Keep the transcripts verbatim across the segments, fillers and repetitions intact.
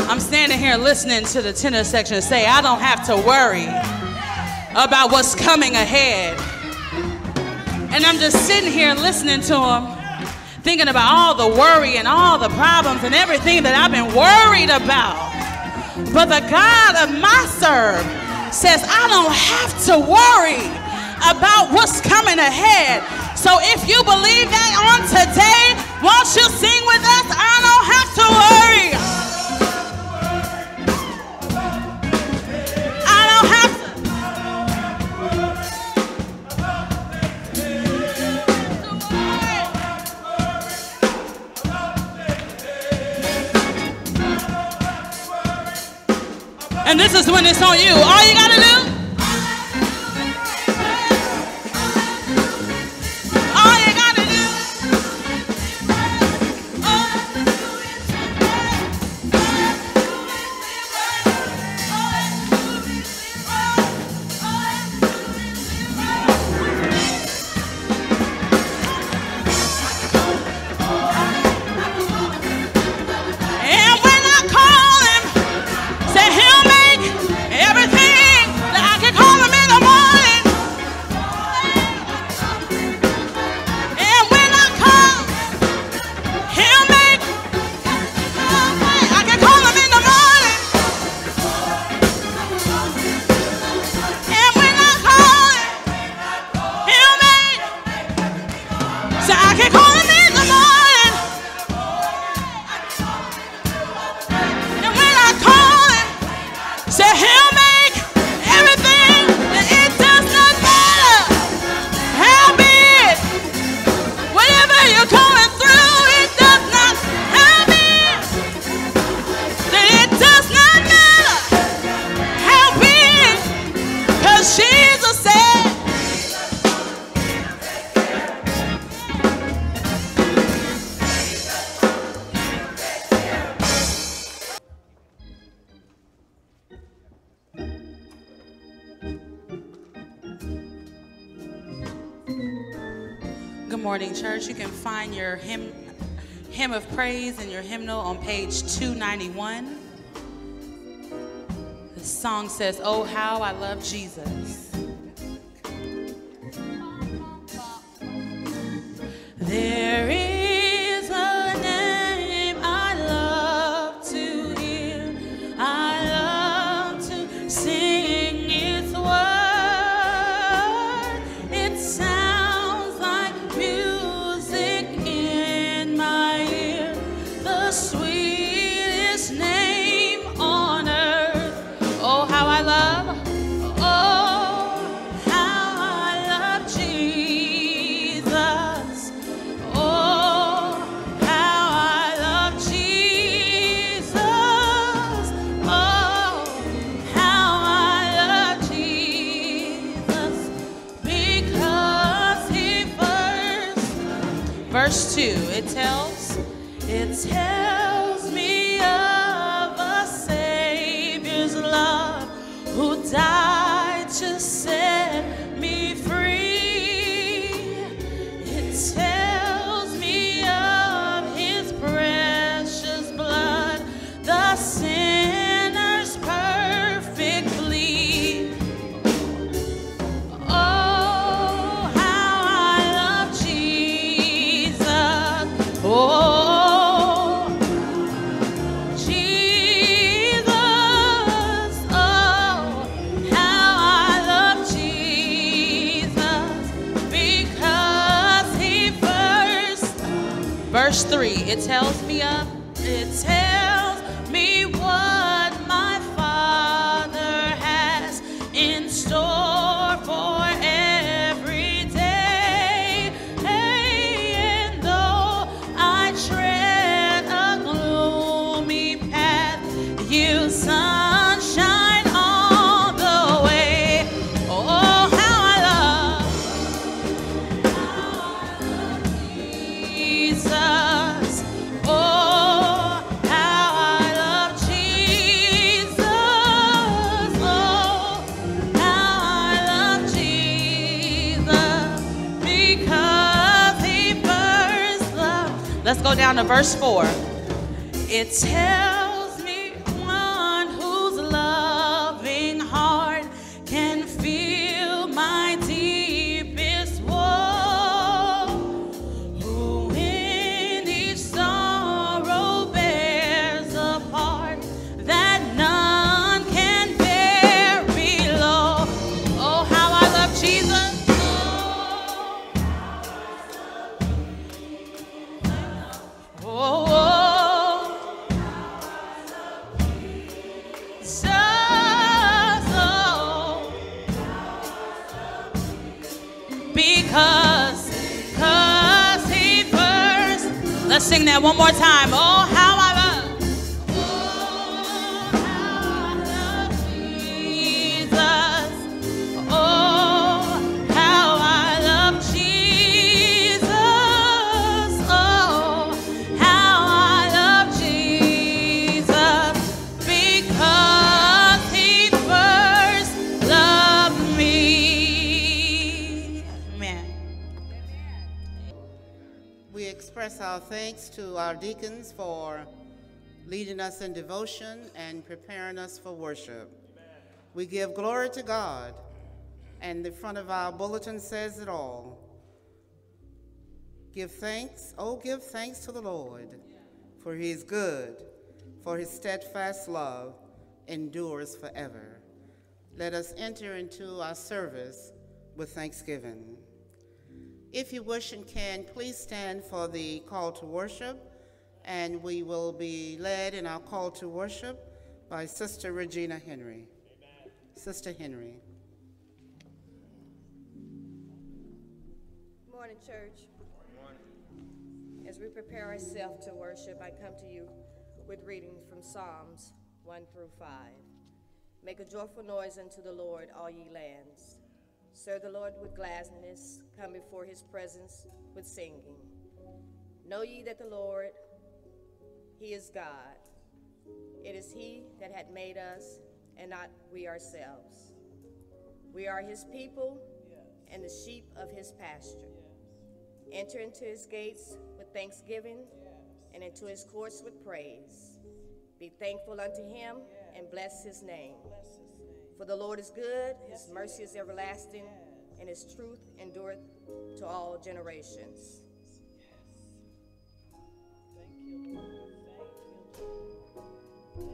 I'm standing here listening to the tenor section say, I don't have to worry about what's coming ahead. And I'm just sitting here listening to him, thinking about all the worry and all the problems and everything that I've been worried about. But the God of my serve says, I don't have to worry about what's coming ahead. So if you believe that on today, won't you sing with us? I don't have to worry. I don't have to. And this is when it's on you. All you gotta do, all you gotta do, and when I call him, say he'll make everything that I can call him in the morning. And when I call, he'll make, I can call him in the morning. And when I call him, he'll make, so I can call him in the morning. And when I call him, say he'll make everything, that it does not matter how big, whatever you're going through, it does not have big, that it does not matter how big, because Jesus said, good morning, church. You can find your hymn, hymn of praise and your hymnal on page two ninety-one. The song says, oh, how I love Jesus. There is a name I love to hear. I love to sing its word. It sounds like music in my ear. The sweetest name on earth. Oh, how I love, oh, how I love Jesus. Oh, how I love Jesus. Oh, how I love Jesus. Because he first, verse two, it tells, it tells me of a Savior's love who died to set me free. It tells me of his precious blood, the sinner's perfect plea. Oh, how I love Jesus. Oh, Jesus. Oh, how I love Jesus. Because he first, verse three, it tells me of, it tells me what my Father has in store for every day. Hey, and though I tread a gloomy path, you sunshine all the way. Oh, how I love, Jesus. Oh, how I love Jesus. Oh, how I love Jesus. Because he first loved. Let's go down to verse four. It tells me to sing that one more time. Oh, how I love. Our thanks to our deacons for leading us in devotion and preparing us for worship. We give glory to God, and the front of our bulletin says it all. Give thanks, oh give thanks to the Lord, for he is good, for his steadfast love endures forever. Let us enter into our service with thanksgiving. If you wish and can, please stand for the call to worship, and we will be led in our call to worship by Sister Regina Henry. Amen. Sister Henry. Good morning, church. Good morning. As we prepare ourselves to worship, I come to you with readings from Psalms one through five. Make a joyful noise unto the Lord, all ye lands. Serve the Lord with gladness, come before his presence with singing. Know ye that the Lord, he is God. It is he that hath made us, and not we ourselves. We are his people, and the sheep of his pasture. Enter into his gates with thanksgiving, and into his courts with praise. Be thankful unto him, and bless his name. For the Lord is good, his mercy is everlasting, and his truth endureth to all generations. Thank you, Lord. Thank you, Lord.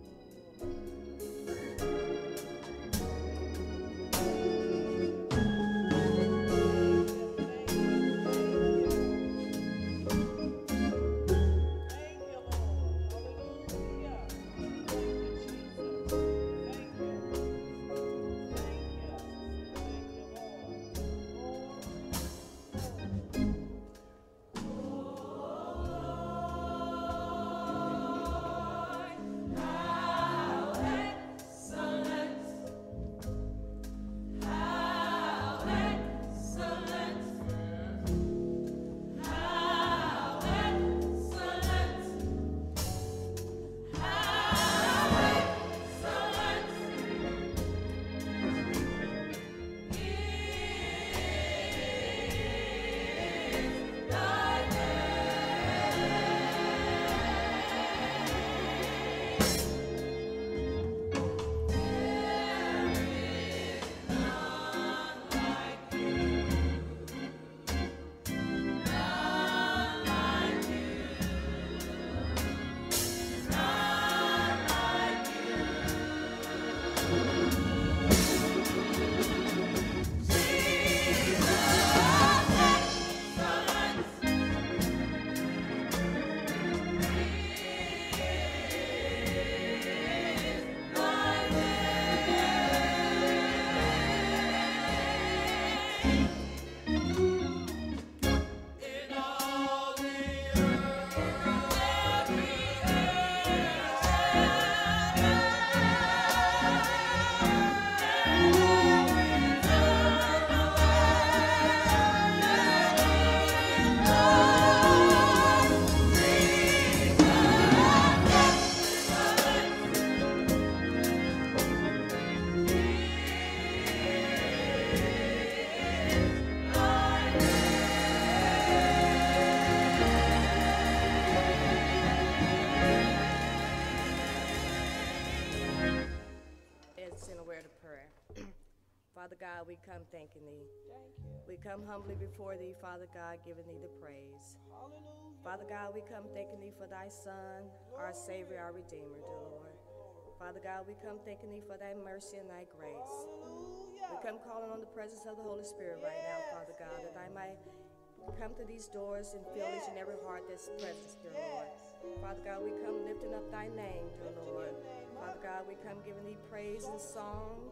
Father God, we come thanking thee. Thank you. We come humbly before thee, Father God, giving thee the praise. Hallelujah. Father God, we come thanking thee for thy Son, our Savior, our Redeemer, dear Lord. Father God, we come thanking thee for thy mercy and thy grace. Hallelujah. We come calling on the presence of the Holy Spirit right now, Father God, that I might come to these doors and fill each and every heart that's present, dear Lord. Father God, we come lifting up thy name, dear Lord. Father God, we come giving thee praise and song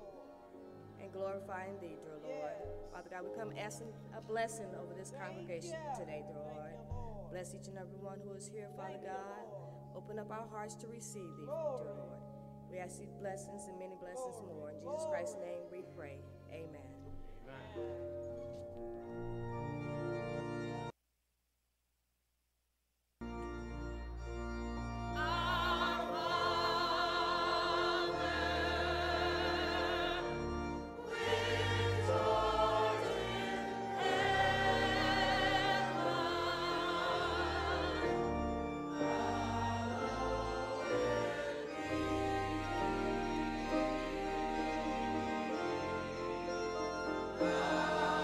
and glorifying thee, dear Lord. Father God, we come asking a blessing over this congregation today, dear Lord. Bless each and every one who is here, Father God. Open up our hearts to receive thee, dear Lord. We ask these blessings and many blessings more. In Jesus Christ's name we pray. Amen. Ah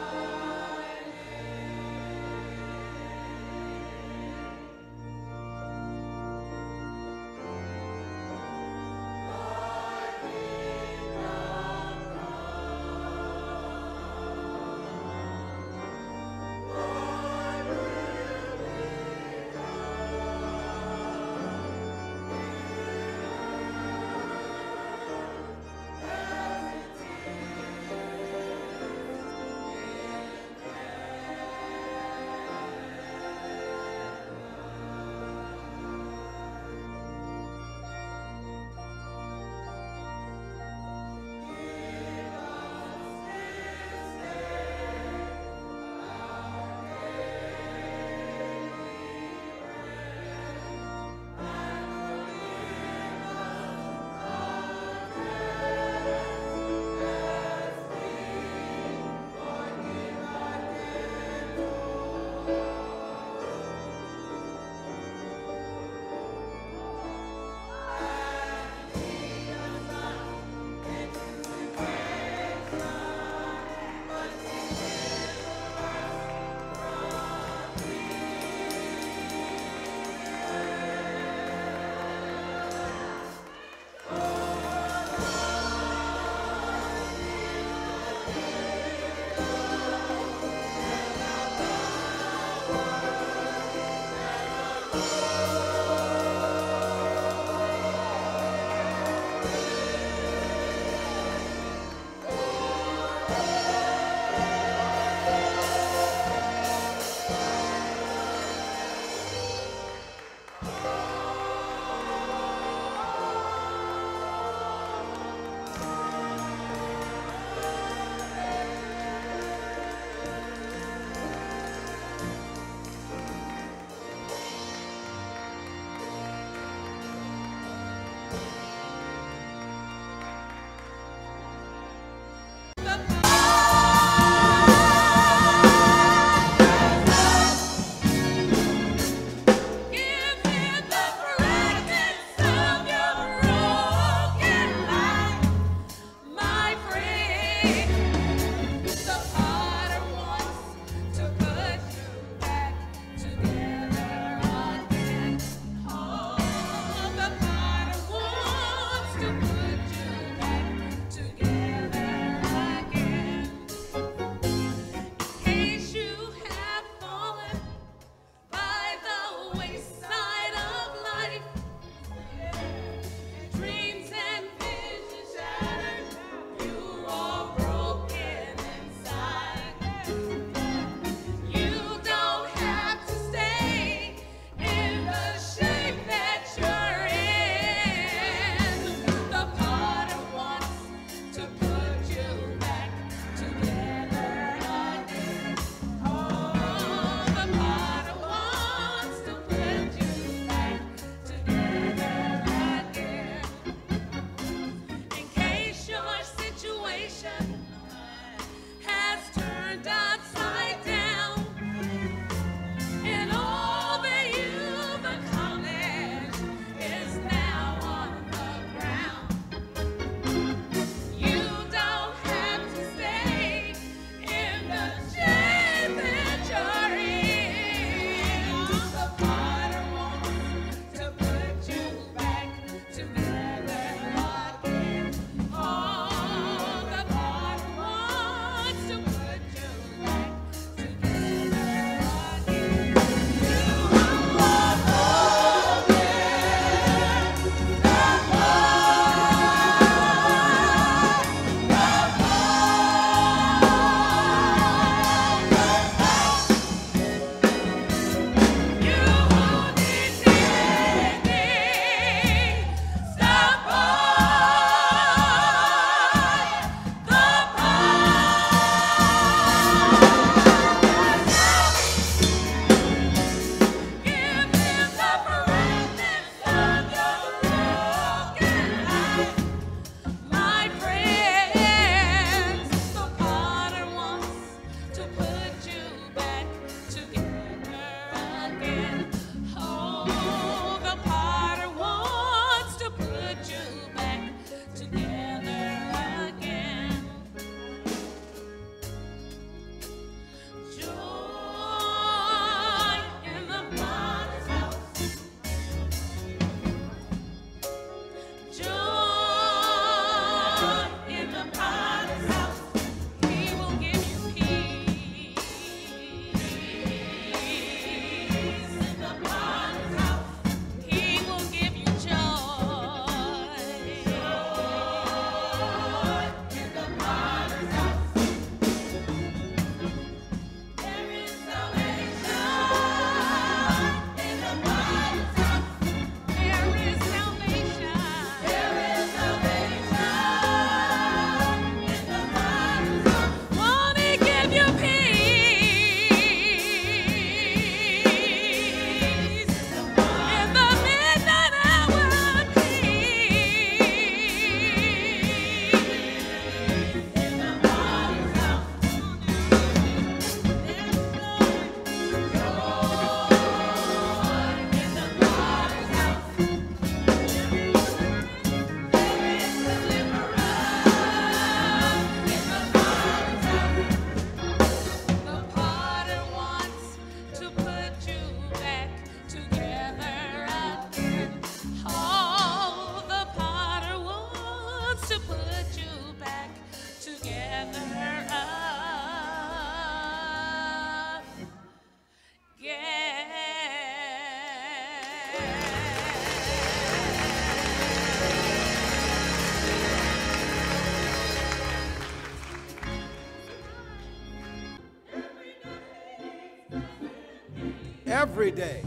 Every day.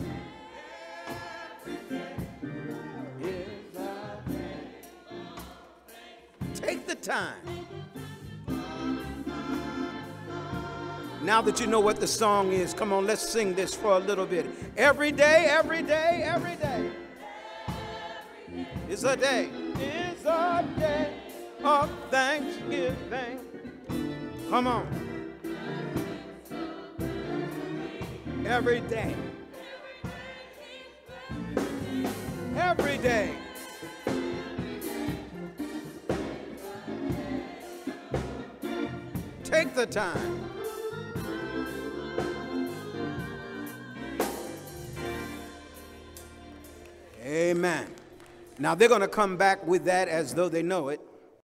Take the time. Now that you know what the song is, come on, let's sing this for a little bit. Every day, every day, every day is a day, is a day of thanksgiving. Come on. Every day. Every day. Take the time. Amen. Now they're going to come back with that as though they know it.